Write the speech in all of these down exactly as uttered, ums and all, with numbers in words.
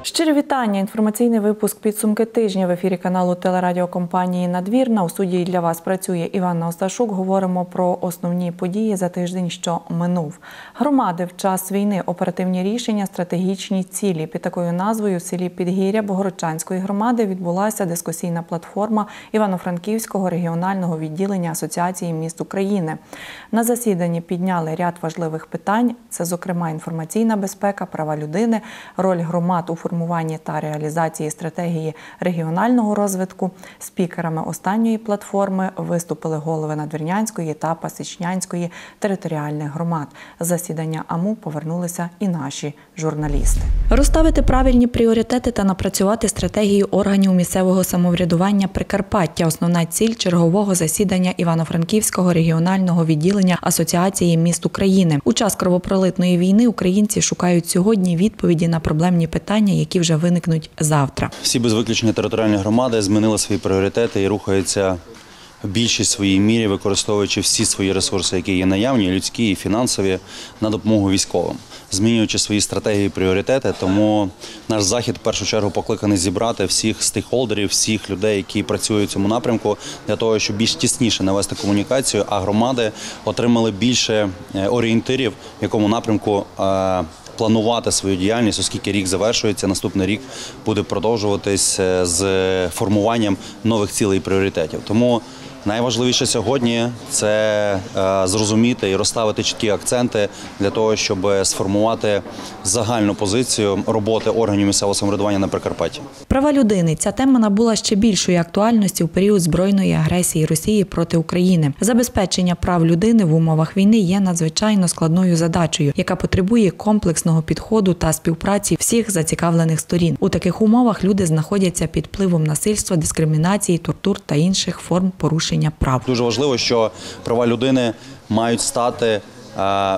Щирі вітання. Інформаційний випуск «Підсумки тижня» в ефірі каналу телерадіокомпанії «Надвірна». У студії для вас працює Іванна Осташук. Говоримо про основні події за тиждень, що минув. Громади в час війни, оперативні рішення, стратегічні цілі. Під такою назвою в селі Підгір'я Богородчанської громади відбулася дискусійна платформа Івано-Франківського регіонального відділення Асоціації міст України. На засіданні підняли ряд важливих питань. Це, зокрема, інформаційна безпека, права людини, роль громад у формуванні та реалізації стратегії регіонального розвитку. Спікерами останньої платформи виступили голови Надвірнянської та Пасічнянської територіальних громад. З засідання АМУ повернулися і наші журналісти. Розставити правильні пріоритети та напрацювати стратегію органів місцевого самоврядування Прикарпаття – основна ціль чергового засідання Івано-Франківського регіонального відділення Асоціації міст України. У час кровопролитної війни українці шукають сьогодні відповіді на проблемні питання, які вже виникнуть завтра. Всі без виключення територіальні громади змінили свої пріоритети і рухаються в більшій своїй мірі, використовуючи всі свої ресурси, які є наявні, людські і фінансові, на допомогу військовим, змінюючи свої стратегії і пріоритети. Тому наш захід в першу чергу покликаний зібрати всіх стейкхолдерів, всіх людей, які працюють в цьому напрямку, для того, щоб більш тісніше навести комунікацію, а громади отримали більше орієнтирів, в якому напрямку планувати свою діяльність, оскільки рік завершується, наступний рік буде продовжуватись з формуванням нових цілей і пріоритетів. Тому найважливіше сьогодні – це зрозуміти і розставити чіткі акценти для того, щоб сформувати загальну позицію роботи органів місцевого самоврядування на Прикарпатті. Права людини – ця тема набула ще більшої актуальності у період збройної агресії Росії проти України. Забезпечення прав людини в умовах війни є надзвичайно складною задачею, яка потребує комплексного підходу та співпраці всіх зацікавлених сторін. У таких умовах люди знаходяться під впливом насильства, дискримінації, тортур та інших форм порушення прав. Дуже важливо, що права людини мають стати е,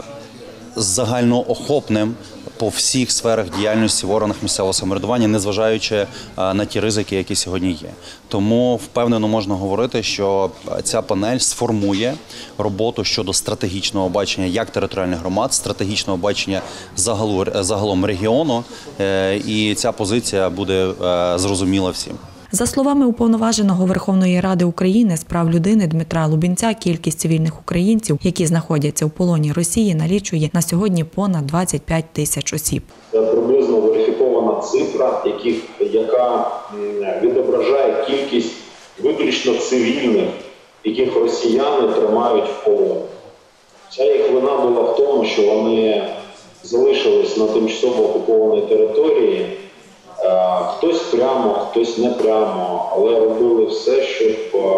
загальноохопним по всіх сферах діяльності в органах місцевого самоврядування, незважаючи е, на ті ризики, які сьогодні є. Тому впевнено можна говорити, що ця панель сформує роботу щодо стратегічного бачення як територіальних громад, стратегічного бачення загалу, загалом регіону, е, і ця позиція буде е, зрозуміла всім. За словами уповноваженого Верховної Ради України з прав людини Дмитра Лубінця, кількість цивільних українців, які знаходяться у полоні Росії, налічує на сьогодні понад двадцять п'ять тисяч осіб. Це приблизно верифікована цифра, яка відображає кількість виключно цивільних, яких росіяни тримають в полоні. Ця їх вина була в тому, що вони залишились на тимчасово окупованій території. Хтось прямо, хтось не прямо, але робили все, щоб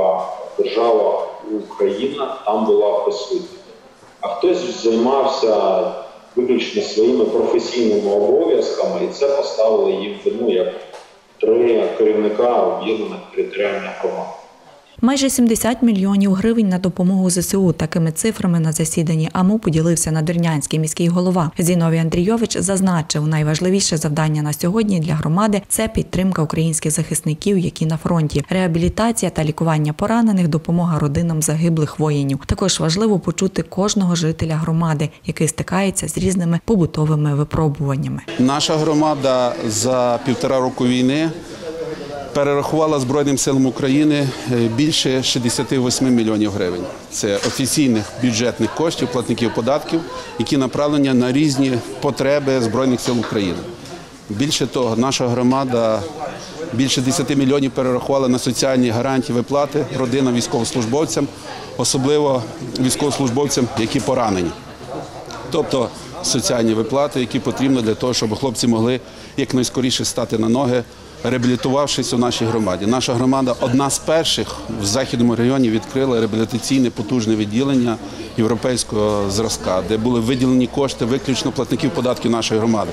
держава Україна там була присутня. А хтось займався виключно своїми професійними обов'язками, і це поставило їм вину як три керівника об'єднаних територіальних громад. Майже сімдесят мільйонів гривень на допомогу ЗСУ. Такими цифрами на засіданні АМУ поділився надвірнянський міський голова. Зіновій Андрійович зазначив, найважливіше завдання на сьогодні для громади – це підтримка українських захисників, які на фронті, реабілітація та лікування поранених, допомога родинам загиблих воїнів. Також важливо почути кожного жителя громади, який стикається з різними побутовими випробуваннями. Наша громада за півтора року війни перерахувала Збройним силам України більше шістдесят вісім мільйонів гривень. Це офіційних бюджетних коштів, платників податків, які направлені на різні потреби Збройних сил України. Більше того, наша громада більше десять мільйонів перерахувала на соціальні гарантії виплати родинам військовослужбовцям, особливо військовослужбовцям, які поранені. Тобто соціальні виплати, які потрібні для того, щоб хлопці могли якнайскоріше стати на ноги, реабілітувавшись у нашій громаді. Наша громада одна з перших в Західному районі відкрила реабілітаційне потужне відділення європейського зразка, де були виділені кошти виключно платників податків нашої громади.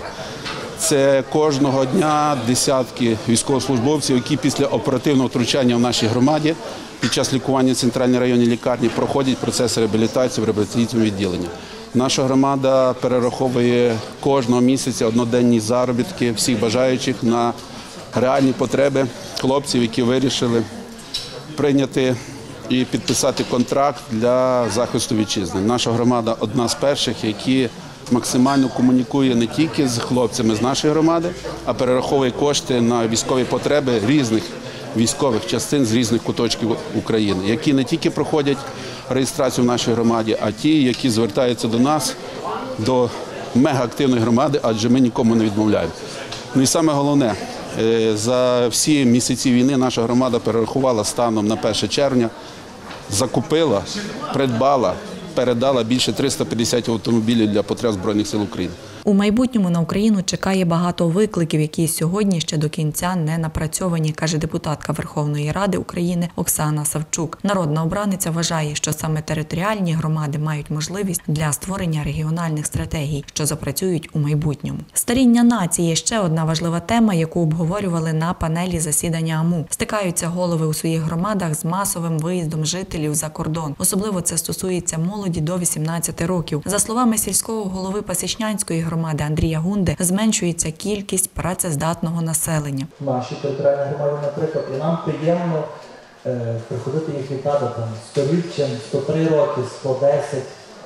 Це кожного дня десятки військовослужбовців, які після оперативного втручання в нашій громаді під час лікування в центральній районній лікарні проходять процес реабілітації в реабілітаційному відділенні. Наша громада перераховує кожного місяця одноденні заробітки всіх бажаючих на реальні потреби хлопців, які вирішили прийняти і підписати контракт для захисту вітчизни. Наша громада одна з перших, які максимально комунікує не тільки з хлопцями з нашої громади, а перераховує кошти на військові потреби різних військових частин з різних куточків України, які не тільки проходять реєстрацію в нашій громаді, а ті, які звертаються до нас, до мегаактивної громади, адже ми нікому не відмовляємо. Ну і саме головне, за всі місяці війни наша громада перерахувала станом на перше червня, закупила, придбала, передала більше триста п'ятдесят автомобілів для потреб Збройних сил України. У майбутньому на Україну чекає багато викликів, які сьогодні ще до кінця не напрацьовані, каже депутатка Верховної Ради України Оксана Савчук. Народна обраниця вважає, що саме територіальні громади мають можливість для створення регіональних стратегій, що запрацюють у майбутньому. Старіння нації – ще одна важлива тема, яку обговорювали на панелі засідання АМУ. Стикаються голови у своїх громадах з масовим виїздом жителів за кордон. Особливо це стосується молоді до вісімнадцяти років. За словами сільського голови Пасічнянської громади, громади Андрія Гунди, зменшується кількість працездатного населення. Наші територіальні громади, наприклад, і нам приємно е, приходити їх вітати там сто річчям, сто три роки, сто десять,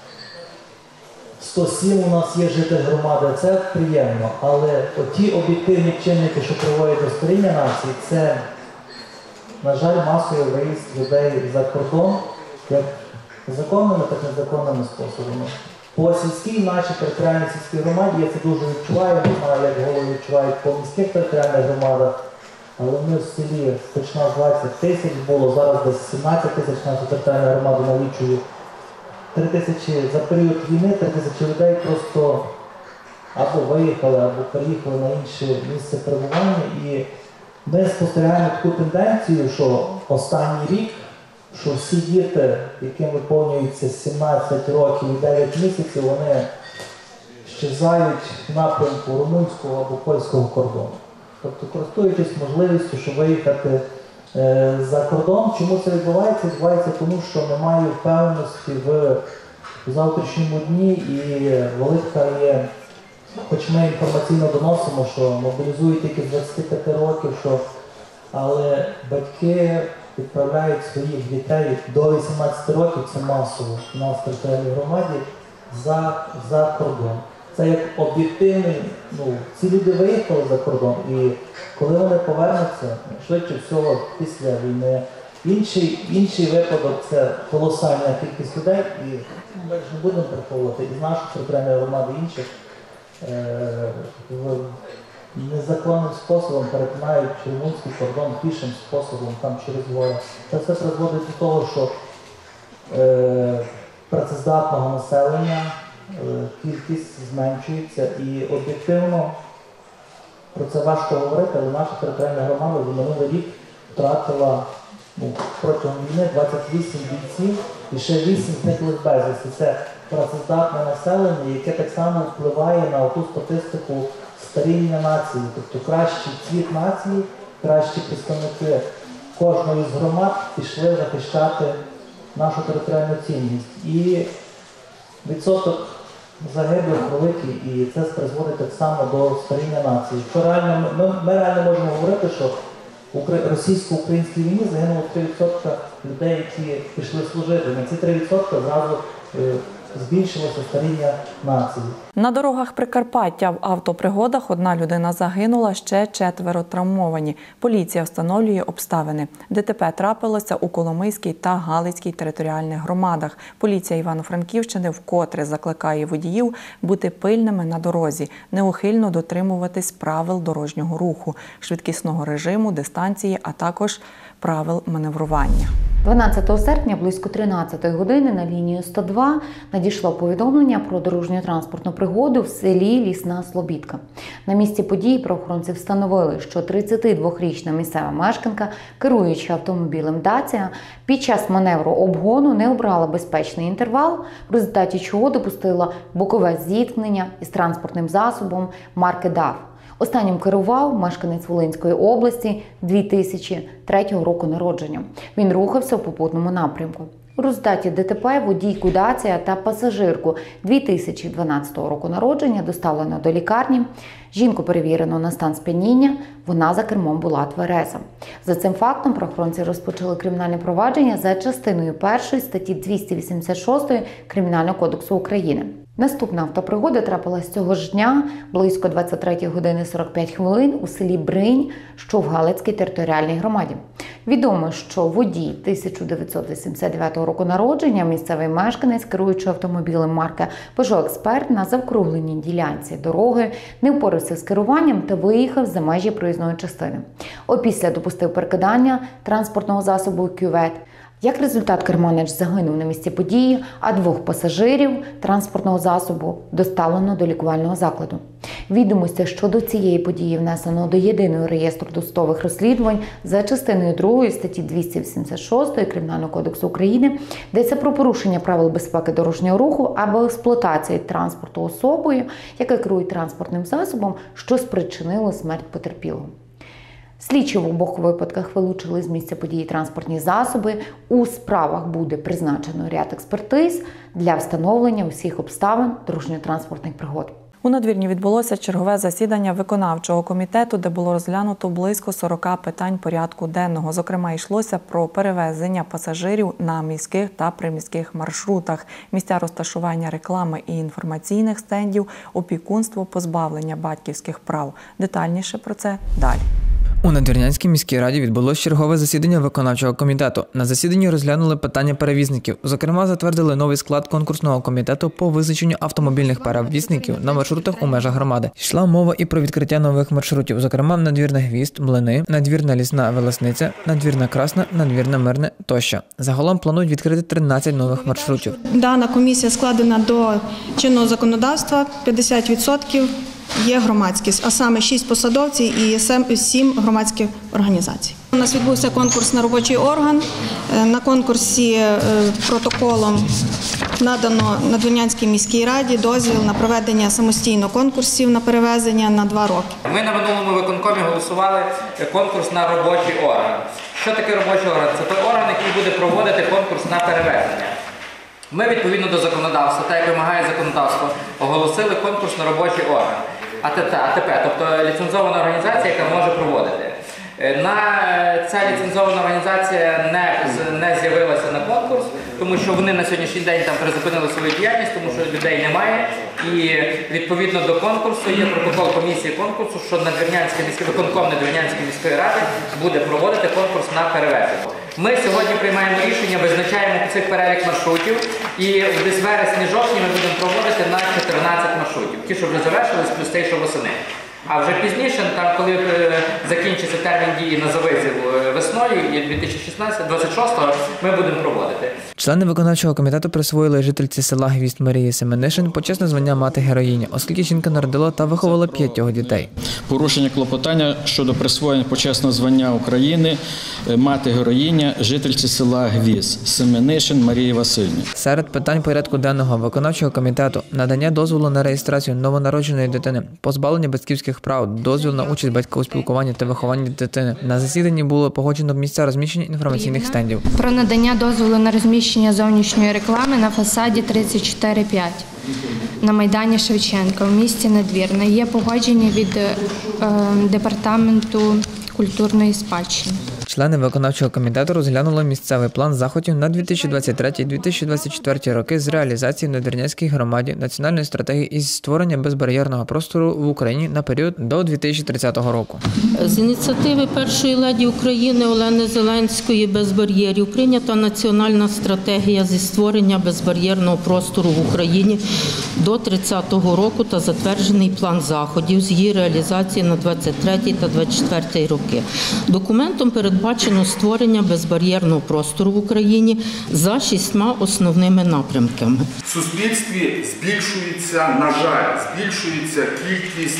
сто сім у нас є житель громади, це приємно, але оті об'єктивні чинники, що приводять до старіння нації, це, на жаль, масовий виїзд людей за кордон, як законними, так і незаконними способами. По сільській, нашій територіальній сільській громаді, я це дуже відчуваю, не знаю, як голови відчувають по міських територіальних громадах, але ми в селі хоч нас двадцять тисяч було, зараз десь сімнадцять тисяч наша територіальна громада налічує. три тисячі за період війни, три тисячі людей просто або виїхали, або переїхали на інше місце перебування. І ми спостерігаємо таку тенденцію, що останній рік, що всі діти, яким виповнюється сімнадцять років і дев'ять місяців, вони щезають в напрямку румунського або польського кордону. Тобто, користуючись можливістю, щоб виїхати е, за кордон. Чому це відбувається? Відбувається тому, що немає впевненості в завтрашньому дні, і велика є, хоч ми інформаційно доносимо, що мобілізують тільки з двадцяти п'яти років, що, але батьки відправляють своїх дітей до вісімнадцяти років, це масово у нас в територіальній громаді, за, за кордон. Це як об'єктивний, ну, ці люди виїхали за кордон, і коли вони повернуться, швидше всього після війни. Інший, інший випадок – це колосальна кількість людей, і ми ж не будемо приховувати із нашої територіальної громади інших, е, незаконним способом перетинають румунський кордон пішим способом, там через гори. Це все призводить до того, що е, працездатного населення е, кількість зменшується, і об'єктивно про це важко говорити, але наша територіальна громада за минулий рік втратила, ну, протягом війни двадцять вісім бійців і ще вісім зникли безвісти. Це працездатне населення, яке так само впливає на ту статистику старіння нації, тобто кращий цвіт нації, кращі представники кожної з громад пішли захищати нашу територіальну цінність. І відсоток загиблих великий, і це призводить так само до старіння нації. Що реально, ми, ми реально можемо говорити, що в російсько-українській війні загинуло три відсотки людей, які пішли служити. На ці три відсотки зразу е, збільшилося старіння нації. На дорогах Прикарпаття в автопригодах одна людина загинула, ще четверо травмовані. Поліція встановлює обставини. ДТП трапилося у Коломийській та Галицькій територіальних громадах. Поліція Івано-Франківщини вкотре закликає водіїв бути пильними на дорозі, неухильно дотримуватись правил дорожнього руху, швидкісного режиму, дистанції, а також правил маневрування. дванадцятого серпня близько тринадцятої години на лінію сто два надійшло повідомлення про дорожньо-транспортну пригоду в селі Лісна Слобідка. На місці події правоохоронці встановили, що тридцятидвохрічна місцева мешканка, керуючи автомобілем «Дація», під час маневру обгону не обрала безпечний інтервал, в результаті чого допустила бокове зіткнення із транспортним засобом марки ДАФ. Останнім керував мешканець Волинської області дві тисячі третього року народження. Він рухався в попутному напрямку. У результаті ДТП водійку «Дація» та пасажирку дві тисячі дванадцятого року народження доставлено до лікарні. Жінку перевірено на стан сп'яніння, вона за кермом була твереза. За цим фактом правоохоронці розпочали кримінальне провадження за частиною першої статті двісті вісімдесят шість Кримінального кодексу України. Наступна автопригода трапилась цього ж дня близько двадцять третьої години сорок п'ять хвилин у селі Бринь, що в Галицькій територіальній громаді. Відомо, що водій тисяча дев'ятсот вісімдесят дев'ятого року народження, місцевий мешканець, керуючи автомобілем марки Peugeot Expert, на завкругленій ділянці дороги не впорався з керуванням та виїхав за межі проїзної частини. Опісля допустив перекидання транспортного засобу у кювет. Як результат, керманич загинув на місці події, а двох пасажирів транспортного засобу доставлено до лікувального закладу. Відомості щодо цієї події внесено до єдиного реєстру досудових розслідувань за частиною другої статті двісті вісімдесят шість Кримінального кодексу України, йдеться про порушення правил безпеки дорожнього руху або експлуатації транспорту особою, яка керує транспортним засобом, що спричинило смерть потерпілого. Слідчі в обох випадках вилучили з місця події транспортні засоби. У справах буде призначено ряд експертиз для встановлення усіх обставин дорожньо-транспортних пригод. У Надвірні відбулося чергове засідання виконавчого комітету, де було розглянуто близько сорока питань порядку денного. Зокрема, йшлося про перевезення пасажирів на міських та приміських маршрутах, місця розташування реклами і інформаційних стендів, опікунство, позбавлення батьківських прав. Детальніше про це далі. У Надвірнянській міській раді відбулось чергове засідання виконавчого комітету. На засіданні розглянули питання перевізників. Зокрема, затвердили новий склад конкурсного комітету по визначенню автомобільних перевізників на маршрутах у межах громади. Йшла мова і про відкриття нових маршрутів, зокрема Надвірна Гвізд, Млини, Надвірна Лісна Велесниця, Надвірна Красна, Надвірна Мирне тощо. Загалом планують відкрити тринадцять нових маршрутів. Дана комісія складена до чинного законодавства, п'ятдесят відсотків є громадськість, а саме шість посадовців і сім громадських організацій. У нас відбувся конкурс на робочий орган. На конкурсі протоколом надано Надвірнянській міській раді дозвіл на проведення самостійно конкурсів на перевезення на два роки. Ми на минулому виконкомі голосували конкурс на робочий орган. Що таке робочий орган? Це той орган, який буде проводити конкурс на перевезення. Ми відповідно до законодавства, так як вимагає законодавство, оголосили конкурс на робочий орган. А ТП, тобто ліцензована організація, яка може проводити. На ця ліцензована організація не, не з'явилася на конкурс, тому що вони на сьогоднішній день там призупинили свою діяльність, тому що людей немає. І відповідно до конкурсу є протокол комісії конкурсу, що Надвірнянська міська виконком Надвірнянської міської ради буде проводити конкурс на перевезення. Ми сьогодні приймаємо рішення, визначаємо цих перелік маршрутів, і десь вересні-жовтні ми будемо проводити на чотирнадцять маршрутів. Ті, що вже завершились, плюс те, що восени. А вже пізніше, там, коли закінчиться термін дії на завизів весною дві тисячі двадцять шостого, ми будемо проводити. Члени виконавчого комітету присвоїли жительці села Гвізд Марії Семенишин почесне звання мати-героїні, оскільки жінка народила та виховала п'ятьох дітей. Порушення клопотання щодо присвоєння почесного звання України мати-героїня жительці села Гвізд Семенишин Марії Васильівні. Серед питань порядку денного виконавчого комітету – надання дозволу на реєстрацію новонародженої дитини, позбавлення батьківських прав, дозвіл на участь батька у спілкуванні та вихованні дитини. На засіданні було погоджено місця розміщення інформаційних стендів. Про надання дозволу на розміщення зовнішньої реклами на фасаді тридцять чотири п'ять на Майдані Шевченка в місті Надвірна. Є погодження від е, департаменту культурної спадщини. Члени виконавчого комітету розглянули місцевий план заходів на дві тисячі двадцять третій - дві тисячі двадцять четвертий роки з реалізації в Надвірнянській громаді національної стратегії із створення безбар'єрного простору в Україні на період до дві тисячі тридцятого року. З ініціативи першої леді України Олени Зеленської «Без бар'єрів» прийнята національна стратегія зі створення безбар'єрного простору в Україні до тридцятого року та затверджений план заходів з її реалізації на двадцять третій та двадцять четвертий роки. Документом передбачено створення безбар'єрного простору в Україні за шістьма основними напрямками. В суспільстві збільшується, на жаль, збільшується кількість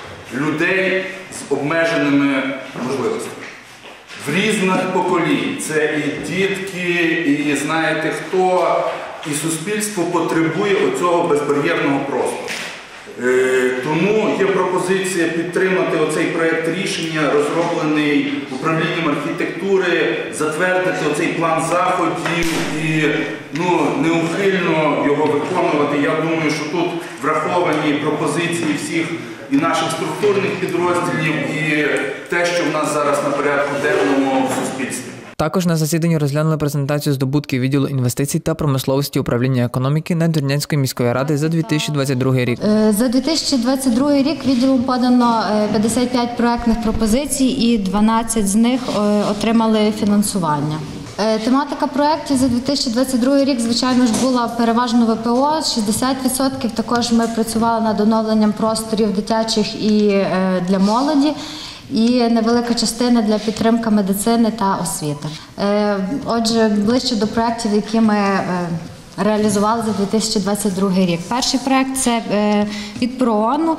людей з обмеженими можливостями. В різних поколінь. Це і дітки, і знаєте хто. І суспільство потребує оцього безбар'єрного простору. Тому є пропозиція підтримати оцей проєкт рішення, розроблений управлінням архітектури, затвердити оцей план заходів і ну, неухильно його виконувати. Я думаю, що тут враховані пропозиції всіх і наших структурних підрозділів, і те, що в нас зараз на порядку денному в суспільстві. Також на засіданні розглянули презентацію здобутків відділу інвестицій та промисловості управління економіки Надвірнянської міської ради за дві тисячі двадцять другий рік. За дві тисячі двадцять другий рік відділом подано п'ятдесят п'ять проектних пропозицій і дванадцять з них отримали фінансування. Тематика проєктів за дві тисячі двадцять другий рік, звичайно ж, була переважно В П О, шістдесят відсотків. Також ми працювали над оновленням просторів дитячих і для молоді. І невелика частина для підтримки медицини та освіти. Отже, ближче до проєктів, які ми реалізували за дві тисячі двадцять другий рік. Перший проєкт – це від ПРООНу,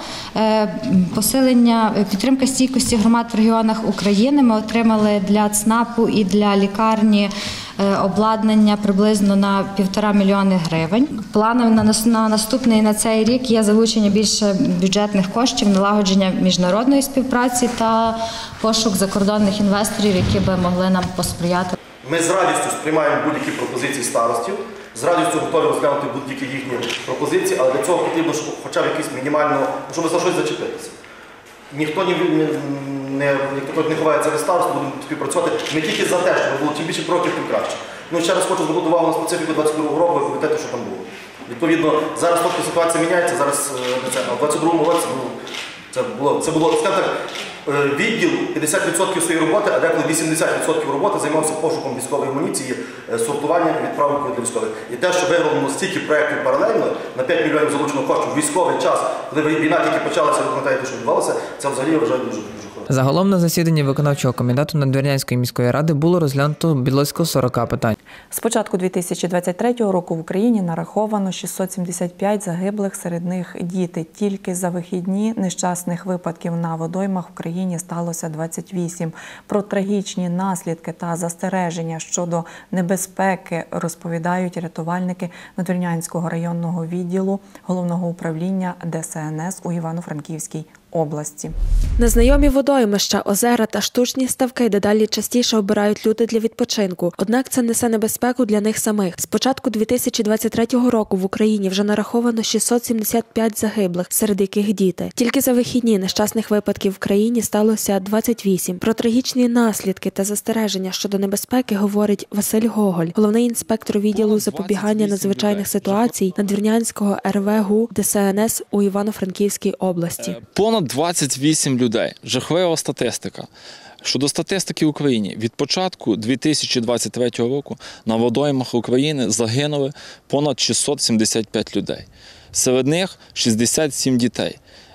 посилення, підтримка стійкості громад в регіонах України. Ми отримали для ЦНАПу і для лікарні обладнання приблизно на півтора мільйони гривень. Планом на наступний, на цей рік є залучення більше бюджетних коштів, налагодження міжнародної співпраці та пошук закордонних інвесторів, які би могли нам посприяти. Ми з радістю сприймаємо будь-які пропозиції старостів, з радістю готові розглянути будь-які їхні пропозиції, але для цього потрібно хоча б якісь мінімально, щоб за щось зачепитися. Ніхто не, не, не, ніхто не ховається від старосту, будемо співпрацювати. Ми тільки за те, щоб було чим більше кроків, тим краще. Ну, ще раз хочу звернути увагу на специфіку двадцять другого року, ви пам'ятаєте, що там було. Відповідно, зараз трохи ситуація міняється, зараз а в двадцять другому році ну, це було, це було, скажімо так, відділ п'ятдесят відсотків своєї роботи, а деколи вісімдесят відсотків роботи займався пошуком військової амуніції, сортуванням і відправкою для військових. І те, що вироблено стільки проєктів паралельно, на п'ять мільйонів залучено коштів в військовий час, коли війна тільки почалася, ви пам'ятаєте, що відбувалося, це взагалі, я вважаю, дуже дуже хорошо. Загалом на засіданні виконавчого комітету Надвірнянської міської ради було розглянуто близько сорока питань. З початку дві тисячі двадцять третього року в Україні нараховано шістсот сімдесят п'ять загиблих, серед них діти. Тільки за вихідні нещасних випадків на водоймах в країні сталося двадцять вісім. Про трагічні наслідки та застереження щодо небезпеки розповідають рятувальники Надвірнянського районного відділу Головного управління Д С Н С у Івано-Франківській області. Незнайомі водоймища, озера та штучні ставки дедалі частіше обирають люди для відпочинку. Однак це несе небезпеку для них самих. З початку дві тисячі двадцять третього року в Україні вже нараховано шістсот сімдесят п'ять загиблих, серед яких діти. Тільки за вихідні нещасних випадків в країні сталося двадцять вісім. Про трагічні наслідки та застереження щодо небезпеки говорить Василь Гоголь, головний інспектор відділу запобігання надзвичайних ситуацій Надвірнянського Ер Ве Ге У Де Се Ен Ес у Івано-Франківській області. Понад двадцять вісім людей. Жахлива статистика. Щодо статистики в Україні, від початку дві тисячі двадцять третього року на водоймах України загинули понад шістсот сімдесят п'ять людей. Серед них шістдесят сім дітей.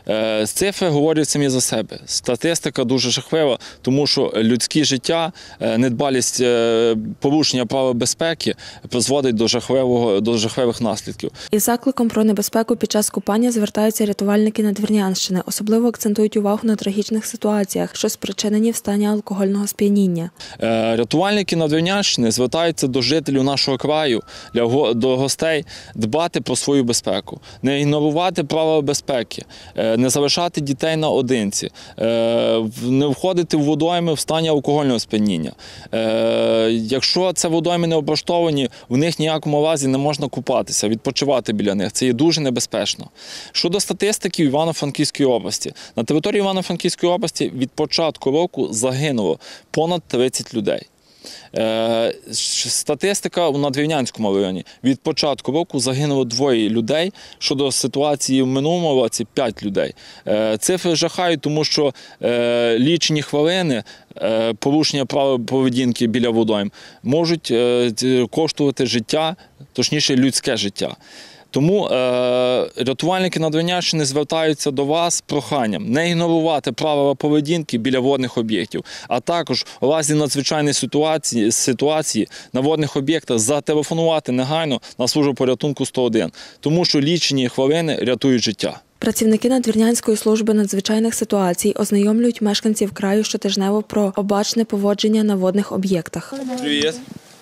Цифри говорять самі за себе. Статистика дуже жахлива, тому що людське життя, недбалість, порушення правил безпеки призводить до жахливого, до жахливих наслідків. Із закликом про небезпеку під час купання звертаються рятувальники Надвірнянщини. Особливо акцентують увагу на трагічних ситуаціях, що спричинені в стані алкогольного сп'яніння. Рятувальники Надвірнянщини звертаються до жителів нашого краю, до гостей дбати про свою безпеку, не ігнорувати правила безпеки, не залишати дітей наодинці, не входити в водойми в стані алкогольного сп'яніння. Якщо це водойми не облаштовані, в них ніякому разі не можна купатися, відпочивати біля них. Це є дуже небезпечно. Щодо статистики в Івано-Франківській області. На території Івано-Франківської області від початку року загинуло понад тридцять людей. Статистика у Надвірнянському районі. Від початку року загинуло двоє людей. Щодо ситуації в минулому році – п'ять людей. Цифри жахають, тому що лічені хвилини порушення правил поведінки біля водойм можуть коштувати життя, точніше людське життя. Тому е, рятувальники Надвірнянщини звертаються до вас з проханням не ігнорувати правила поведінки біля водних об'єктів, а також у разі надзвичайної ситуації, ситуації на водних об'єктах зателефонувати негайно на службу порятунку сто один, тому що лічені хвилини рятують життя. Працівники Надвірнянської служби надзвичайних ситуацій ознайомлюють мешканців краю щотижнево про обачне поводження на водних об'єктах. Привіт.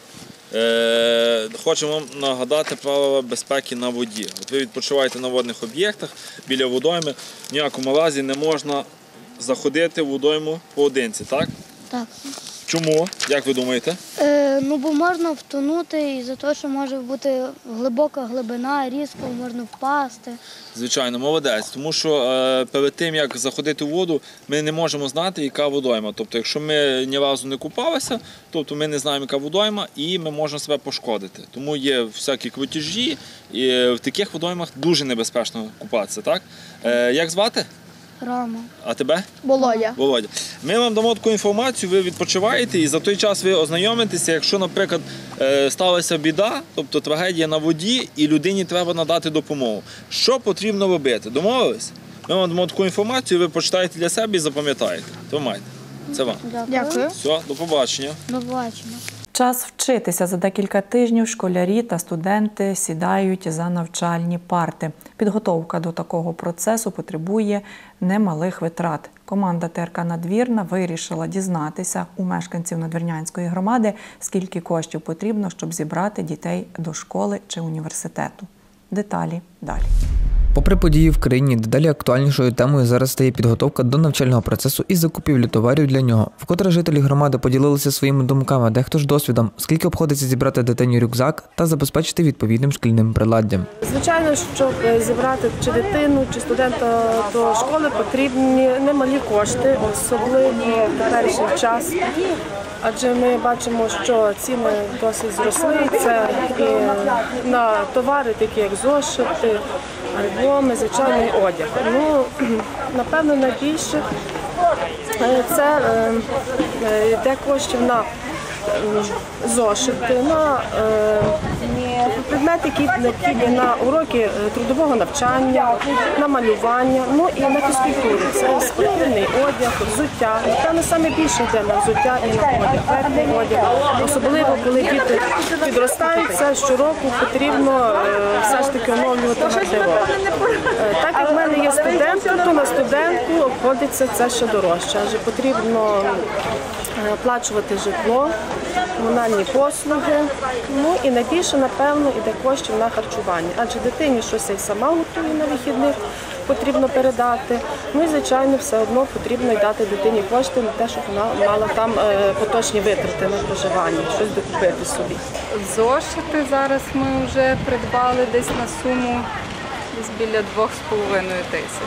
Хочемо вам нагадати правила безпеки на воді. От ви відпочиваєте на водних об'єктах, біля водойми, в ніякому разі не можна заходити в водойму поодинці, так? Так. Чому? Як ви думаєте? Е, ну, бо можна втонути і за те, що може бути глибока глибина, різко можна впасти. Звичайно, молодець. Тому що е, перед тим, як заходити в воду, ми не можемо знати, яка водойма. Тобто, якщо ми ні разу не купалися, тобто ми не знаємо, яка водойма, і ми можемо себе пошкодити. Тому є всякі крутежі, і в таких водоймах дуже небезпечно купатися, так? Е, як звати? Рома. А тебе? Володя. Володя. Ми вам дамо таку інформацію, ви відпочиваєте і за той час ви ознайомитеся, якщо, наприклад, сталася біда, тобто трагедія на воді, і людині треба надати допомогу. Що потрібно робити? Домовились? Ми вам дамо таку інформацію, ви почитаєте для себе і запам'ятаєте. Тримайте. Це вам. Дякую. Все, до побачення. До побачення. Час вчитися. За декілька тижнів школярі та студенти сідають за навчальні парти. Підготовка до такого процесу потребує немалих витрат. Команда Те Ер Ка «Надвірна» вирішила дізнатися у мешканців Надвірнянської громади, скільки коштів потрібно, щоб зібрати дітей до школи чи університету. Деталі далі. Попри події в країні, дедалі актуальнішою темою зараз стає підготовка до навчального процесу і закупівлі товарів для нього. Вкотре жителі громади поділилися своїми думками, дехто ж досвідом, скільки обходиться зібрати дитині рюкзак та забезпечити відповідним шкільним приладдям. Звичайно, щоб зібрати чи дитину, чи студента до школи, потрібні немалі кошти, особливо в теперішній час. Адже ми бачимо, що ціни досить зросли. Це і на товари, такі як зошити, альбоми, звичайний одяг. Ну, напевно, найбільше це йде коштів на зошити, на предмети, які необхідні на уроки трудового навчання, на малювання, ну і на фізкультуру. Це спортивний одяг, взуття. Напевно, саме більше йде на взуття і на одяг, верхній одяг. Особливо, коли діти підростають, це щороку потрібно все ж таки оновлювати гардероб. Так як в мене є студенти, то на студентку обходиться це ще дорожче, адже потрібно оплачувати житло, комунальні послуги, ну і найбільше, напевно, йде коштів на харчування, адже дитині щось і сама готує на вихідних, потрібно передати, ну і, звичайно, все одно потрібно й дати дитині кошти на те, щоб вона мала там поточні витрати на проживання, щось докупити собі. Зошити зараз ми вже придбали десь на суму десь біля двох з половиною тисяч.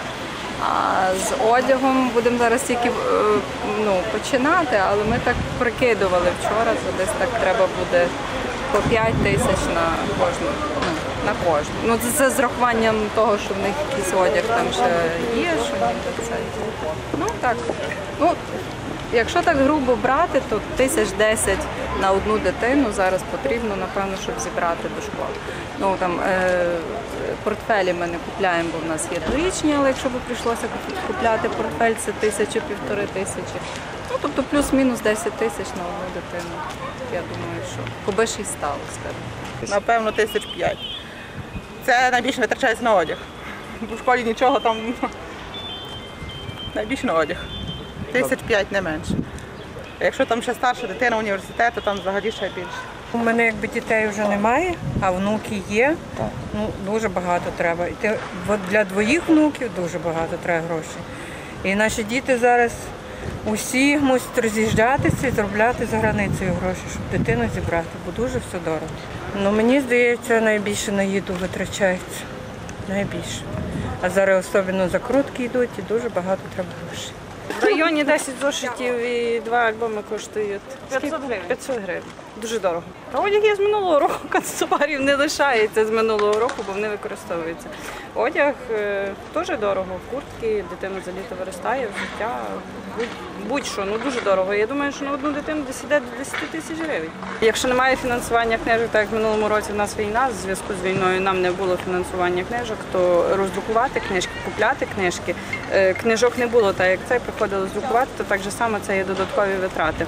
А з одягом будемо зараз тільки ну, починати, але ми так прикидували вчора, що десь так треба буде по п'ять тисяч на кожну. Ну, на кожну. Ну, це, це з рахуванням того, що в них якийсь одяг там ще є, що ніби це. Ну так. Ну, якщо так грубо брати, то тисяч десять на одну дитину зараз потрібно, напевно, щоб зібрати до школи. Ну, там, е, портфелі ми не купляємо, бо в нас є дворічні, але якщо б прийшлося купляти портфель, це тисячу-півтори тисячі. Ну, тобто плюс-мінус десять тисяч на одну дитину. Я думаю, що коби ж і стало, скажімо. Напевно, тисяч п'ять. Це найбільше витрачається на одяг. Бо в школі нічого там, найбільше на одяг. Тисяч п'ять, не менше. Якщо там ще старша дитина університету, то там взагалі ще більше. У мене якби дітей вже немає, а внуки є. Ну, дуже багато треба. І те, для двоїх внуків дуже багато треба грошей. І наші діти зараз усі мусять роз'їжджатися і заробляти за границею гроші, щоб дитину зібрати, бо дуже все дорого. Ну, мені здається, найбільше на їду витрачається. Найбільше. А зараз особливо закрутки йдуть і дуже багато треба грошей. В районі десять зошитів і два альбоми коштують п'ятсот гривень. п'ятсот гривень. Дуже дорого. Та одяг є з минулого року, канцтоварів не лишається з минулого року, бо вони використовуються. Одяг е, теж дорого, куртки, дитина за літо виростає, взуття, будь-що, ну дуже дорого. Я думаю, що на одну дитину десь йде до десять тисяч гривень. Якщо немає фінансування книжок, так як в минулому році в нас війна, в зв'язку з війною нам не було фінансування книжок, то роздрукувати книжки, купляти книжки, е, книжок не було, так як це приходилось друкувати, то так же само це є додаткові витрати.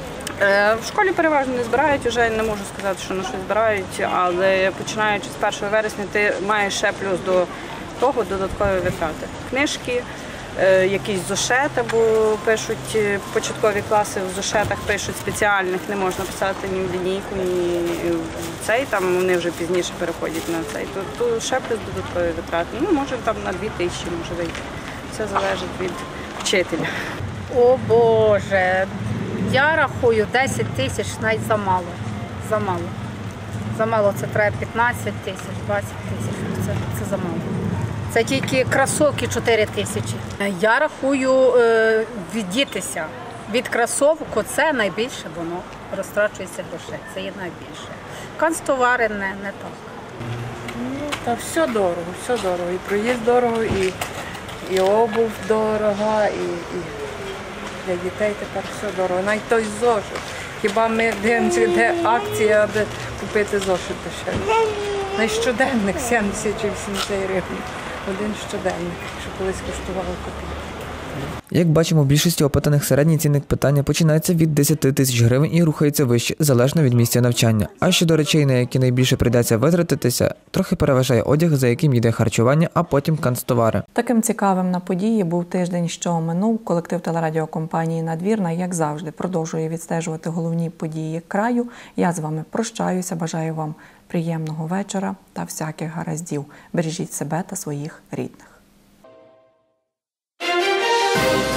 В школі переважно не збирають, вже не можу сказати, що на щось збирають, але починаючи з першого вересня ти маєш ще плюс до того додаткові витрати. Книжки, якісь зошити, бо пишуть початкові класи, в зошитах пишуть спеціальних, не можна писати ні в лінійку, ні в цей, там вони вже пізніше переходять на цей. То, то ще плюс додаткові витрати. Ну, може там на дві тисячі може вийти. Все залежить від вчителя. О Боже! Я рахую десять тисяч навіть замало. Замало. Замало це треба п'ятнадцять тисяч, двадцять тисяч. Це, це замало. Це тільки кросовки чотири тисячі. Я рахую е, віддітися від кросовок, це найбільше воно розтрачується грошей. Це є найбільше. Канцтовари не, не так. Ну, та все дорого, все дорого. І проїзд дорого, і, і обув дорога, і, і для дітей тепер все дорого. Навіть той зошит. Хіба ми дивимося, де акція, де купити зошит дешевше. Навіть щоденник сімдесят чи вісімдесят гривень. Один щоденник, що колись коштував копійки. Як бачимо, в більшості опитаних середній цінник питання починається від десяти тисяч гривень і рухається вище, залежно від місця навчання. А щодо речей, на які найбільше прийдеться витратитися, трохи переважає одяг, за яким йде харчування, а потім канцтовари. Таким цікавим на події був тиждень, що минув. Колектив телерадіокомпанії «Надвірна», як завжди, продовжує відстежувати головні події краю. Я з вами прощаюся, бажаю вам приємного вечора та всяких гараздів. Бережіть себе та своїх рідних.